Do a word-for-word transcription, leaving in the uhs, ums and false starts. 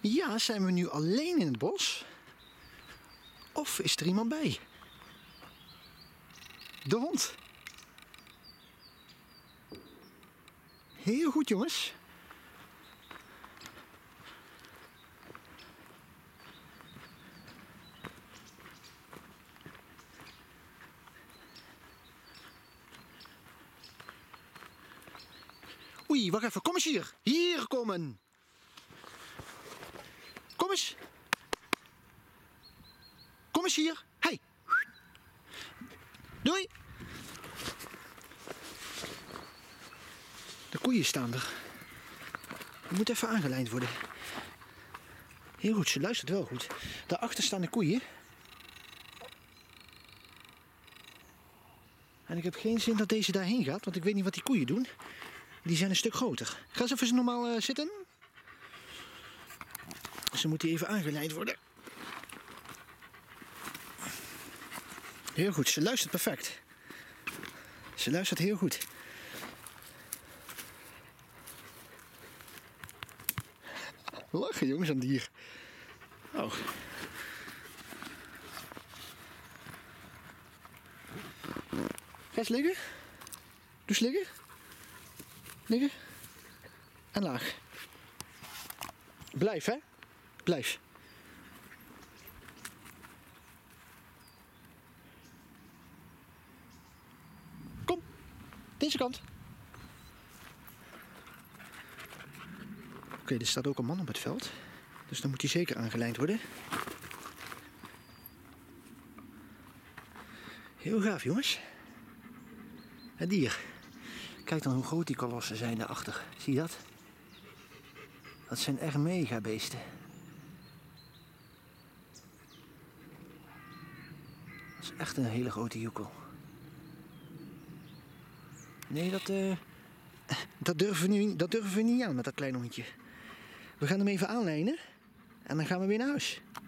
Ja, zijn we nu alleen in het bos? Of is er iemand bij? De hond. Heel goed, jongens. Oei, wacht even. Kom eens hier. Hier komen. Kom eens. Kom eens hier. Hey. Doei. De koeien staan er. Die moet even aangelijnd worden. Heel goed, ze luistert wel goed. Daarachter staan de koeien. En ik heb geen zin dat deze daarheen gaat, want ik weet niet wat die koeien doen. Die zijn een stuk groter. Ga ze even normaal uh, zitten. Ze moeten even aangeleid worden. Heel goed, ze luistert perfect. Ze luistert heel goed. Lachen jongens aan dier. Oh. Ga eens liggen. Doe eens liggen. Liggen. En laag. Blijf, hè. Blijf. Kom. Deze kant. Oké, okay, er staat ook een man op het veld. Dus dan moet hij zeker aangelijnd worden. Heel gaaf, jongens. Het dier. Kijk dan hoe groot die kolossen zijn daarachter. Zie je dat? Dat zijn echt mega beesten. Dat is echt een hele grote joekel. Nee, dat, uh, dat, durven we nu, dat durven we niet aan met dat kleine hondje. We gaan hem even aanlijnen en dan gaan we weer naar huis.